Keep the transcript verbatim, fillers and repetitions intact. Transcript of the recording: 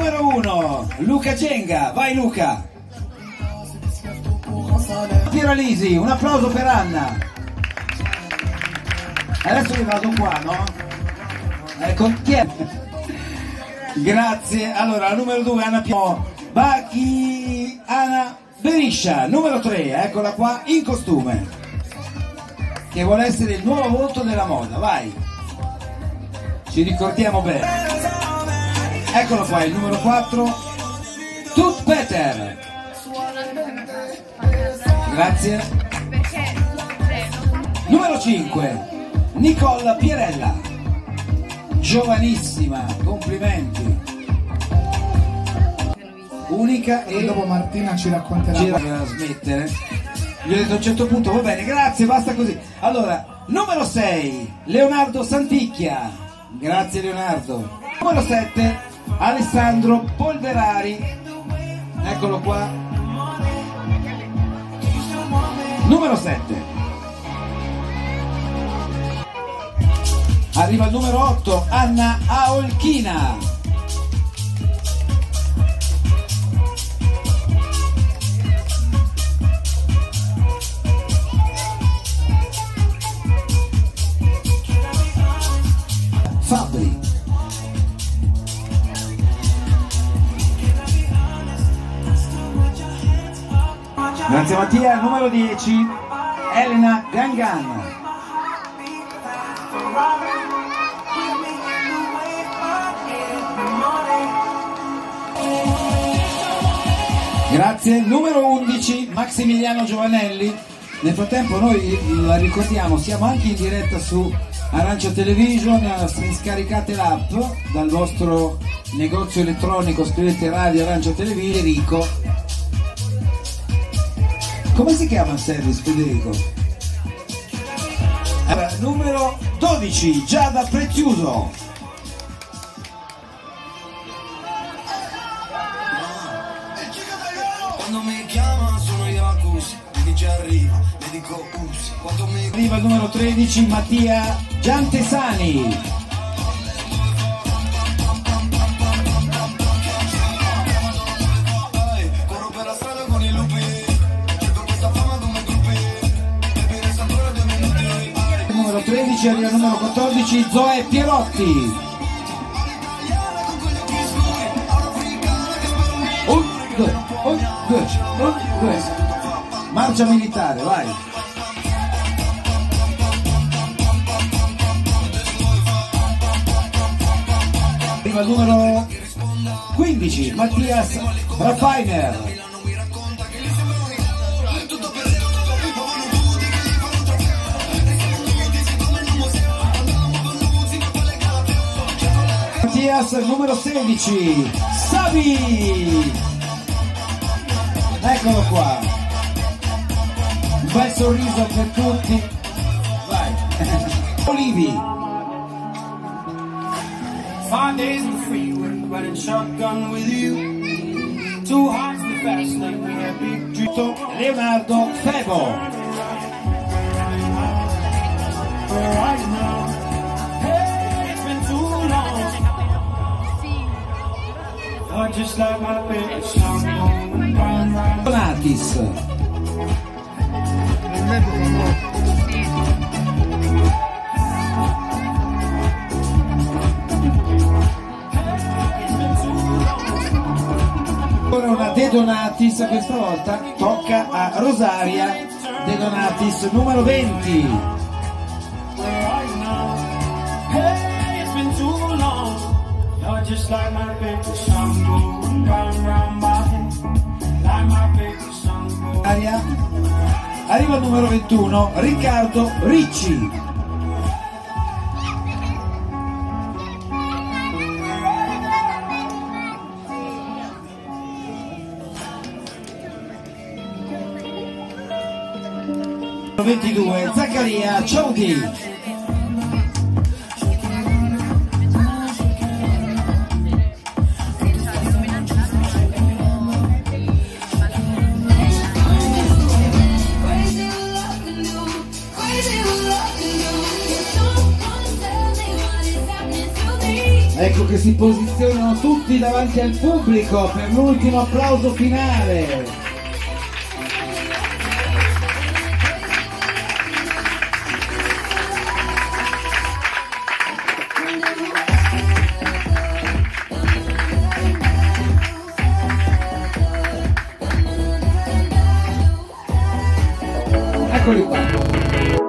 Numero uno, Luca Genga, vai Luca. Piero Alisi, un applauso per Anna. Adesso io vado qua, no? Ecco, chi è? Grazie. Allora, numero due, Anna Piero. Bacchi Anna Beriscia. Numero tre, eccola qua, in costume. Che vuole essere il nuovo volto della moda, vai. Ci ricordiamo bene. Eccolo qua, il numero quattro, Tut Peter. Grazie. Numero cinque, Nicola Pierella. Giovanissima, complimenti. Unica e... dopo Martina ci racconterà. Ci doveva smettere. Gli ho detto a un certo punto, va bene, grazie, basta così. Allora, numero sei, Leonardo Santicchia. Grazie Leonardo. Numero sette, Alessandro Polverari. Eccolo qua. Numero sette. Arriva il numero otto, Anna Aolchina. Fabri. Grazie Mattia. Numero dieci, Elena Gangan. Grazie. Numero undici, Maximiliano Giovanelli. Nel frattempo noi la ricordiamo, siamo anche in diretta su Arancia Television, se scaricate l'app dal vostro negozio elettronico, scrivete Radio Arancia Television. Federico, come si chiama il service Federico? Allora, numero dodici, Giada Preziuso. Quando mi chiama sono io accusi, mi dice arriva, mi dico usi. Quando mi... Arriva il numero tredici, Mattia Giantesani. Corro per la strada con i lupi, cerco questa fama come gruppi, bevere ancora due minuti. Il numero tredici, arriva il numero quattordici, Zoe Pierotti. Un, due, un, due, un, due. Marcia militare, vai. Arriva il numero quindici, Mattias Raffainer. Mattias, numero sedici, Savi. Eccolo qua. Un bel sorriso per tutti. Vai. Olivi. Five days in the freeway, riding shotgun with you. Two hearts in the fast lane, we had big dreams. Leonardo Febo. Where are you now? Hey, it's been too long. You're just like my favorite song going round, round. Donatis. Ora una De Donatis, questa volta tocca a Rosaria De Donatis, numero venti. Where are you now? Hey, it's been too long. You're just like my favorite song going round, round my head. Like my favorite song going. Aria. Arriva il numero ventuno, Riccardo Ricci. ventidue, Zaccaria Ciauti. Ecco che si posizionano tutti davanti al pubblico per l'ultimo applauso finale. Eccoli qua.